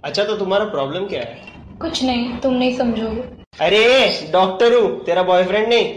अच्छा तो तुम्हारा प्रॉब्लम क्या है? कुछ नहीं, तुम नहीं समझोगे। अरे डॉक्टर हूँ, तेरा बॉयफ्रेंड नहीं।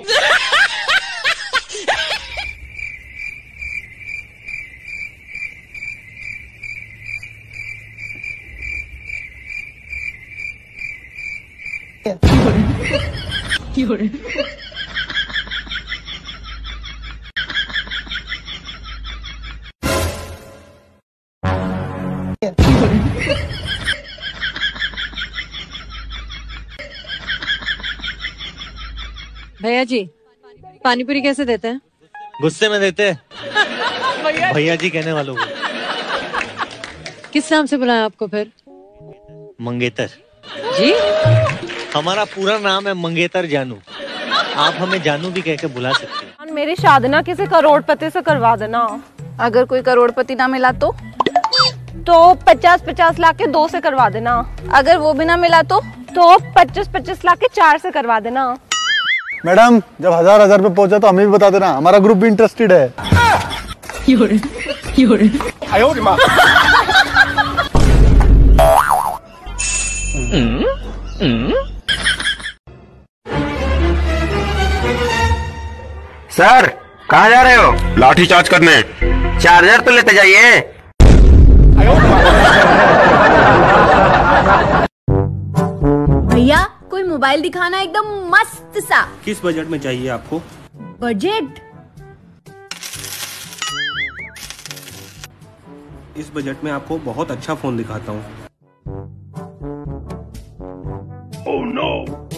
भैया जी पानीपुरी कैसे देते हैं? गुस्से में देते हैं। भैया जी कहने वालों को। किस नाम से बुलाया आपको फिर? मंगेतर जी। हमारा पूरा नाम है मंगेतर जानू। आप हमें जानू भी कह के बुला सकते हैं। मेरी शादी ना किसी करोड़पति से करवा देना। अगर कोई करोड़पति ना मिला तो 50-50 लाख के 2 से करवा देना। अगर वो भी ना मिला तो 25-25 लाख के 4 से करवा देना। मैडम जब 1000 पे पहुंचा तो हमें भी बता देना, हमारा ग्रुप भी इंटरेस्टेड है। सर कहाँ जा रहे हो? लाठी चार्ज करने। चार्जर तो लेते जाइए। भैया कोई मोबाइल दिखाना एकदम मस्त सा। किस बजट में चाहिए आपको? बजट? इस बजट में आपको बहुत अच्छा फोन दिखाता हूँ। Oh no!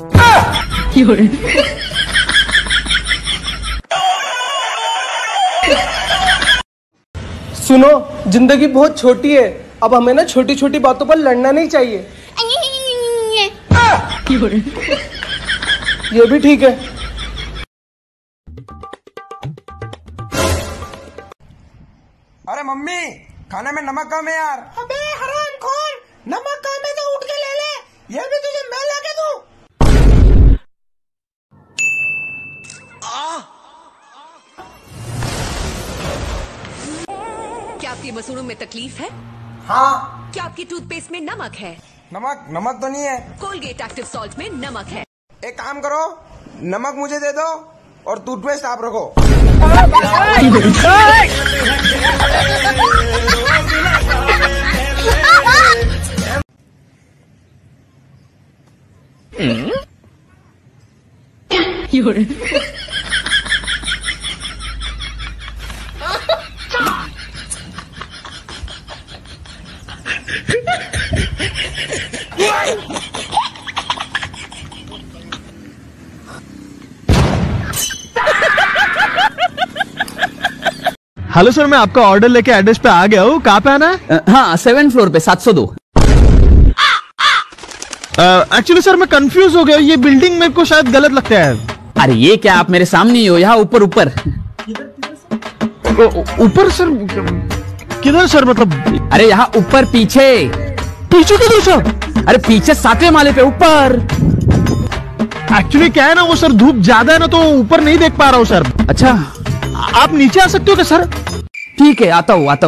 सुनो, जिंदगी बहुत छोटी है, अब हमें ना छोटी छोटी बातों पर लड़ना नहीं चाहिए। ये भी ठीक है। अरे मम्मी खाने में नमक कम है यार। अबे हरामखोर, नमक कम है तो उठ के ले ले, ये भी तुझे मैं लाके दूं। क्या आपके मसूड़ों में तकलीफ है? हाँ। क्या आपकी टूथपेस्ट में नमक है? नमक तो नहीं है। कोलगेट एक्टिव सॉल्ट में नमक है। एक काम करो, नमक मुझे दे दो और टूथपेस्ट आप रखो। हेलो सर, मैं आपका ऑर्डर लेके एड्रेस पे आ गया हूँ। कहाँ पे आना है? हाँ 7th फ्लोर पे 702। एक्चुअली सर मैं कंफ्यूज हो गया, ये बिल्डिंग मेरे को शायद गलत लगता है। अरे ये क्या, आप मेरे सामने ही हो, यहाँ ऊपर ऊपर। ऊपर सर? किधर सर? मतलब अरे यहाँ ऊपर पीछे। पीछे किधर सर? अरे पीछे 7वें माले पे ऊपर। एक्चुअली क्या है ना, वो सर धूप ज्यादा है ना तो ऊपर नहीं देख पा रहा हूँ सर। अच्छा आप नीचे आ सकते हो क्या सर? ठीक है, आता हूँ।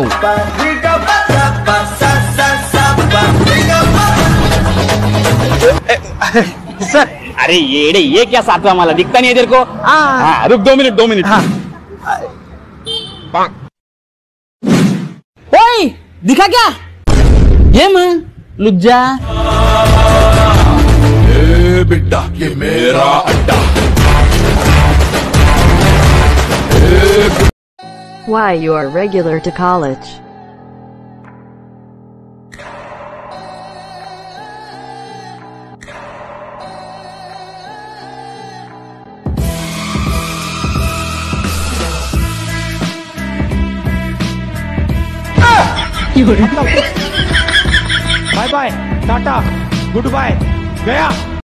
सर अरे ये क्या 7वां माला दिखता नहीं है तेरे को? हाँ रुक 2 मिनट। हाँ ओए दिखा क्या? ये मैं लुज्जा। बेटा ये मेरा अड्डा। Why you are regular to college? Bye bye, tata, goodbye, गया।